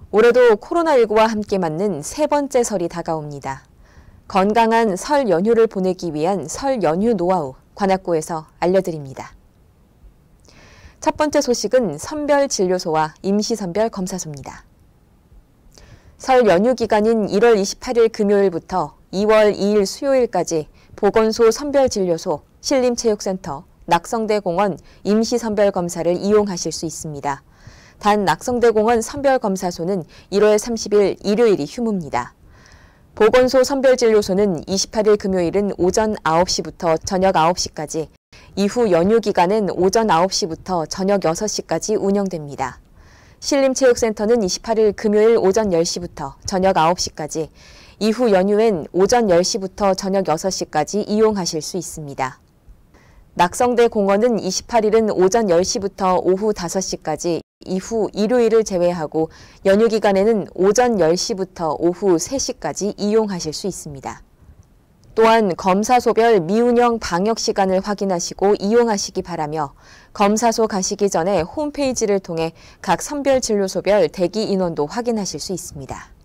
올해도 코로나19와 함께 맞는 세 번째 설이 다가옵니다. 건강한 설 연휴를 보내기 위한 설 연휴 노하우, 관악구에서 알려드립니다. 첫 번째 소식은 선별진료소와 임시선별검사소입니다. 설 연휴 기간인 1월 28일 금요일부터 2월 2일 수요일까지 보건소 선별진료소, 신림체육센터, 낙성대공원 임시선별검사를 이용하실 수 있습니다. 단 낙성대공원 선별검사소는 1월 30일 일요일이 휴무입니다. 보건소 선별진료소는 28일 금요일은 오전 9시부터 저녁 9시까지, 이후 연휴 기간은 오전 9시부터 저녁 6시까지 운영됩니다. 신림체육센터는 28일 금요일 오전 10시부터 저녁 9시까지, 이후 연휴엔 오전 10시부터 저녁 6시까지 이용하실 수 있습니다. 낙성대 공원은 28일은 오전 10시부터 오후 5시까지, 이후 일요일을 제외하고 연휴 기간에는 오전 10시부터 오후 3시까지 이용하실 수 있습니다. 또한 검사소별 미운영 방역 시간을 확인하시고 이용하시기 바라며 검사소 가시기 전에 홈페이지를 통해 각 선별진료소별 대기 인원도 확인하실 수 있습니다.